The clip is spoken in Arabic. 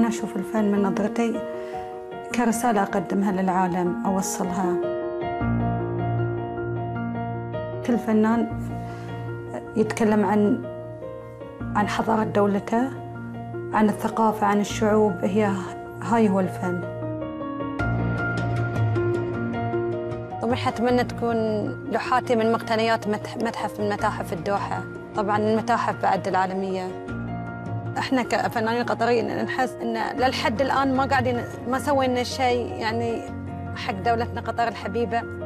أنا أشوف الفن من نظرتي كرسالة أقدمها للعالم، أوصلها. كل فنان يتكلم عن حضارة دولته، عن الثقافة، عن الشعوب، هاي هو الفن. طموحي أتمنى تكون لوحاتي من مقتنيات متحف من متاحف الدوحة، طبعاً المتاحف بعد العالمية. احنا كفنانين قطريين نحس ان للحد الآن ما سوينا شيء يعني حق دولتنا قطر الحبيبة.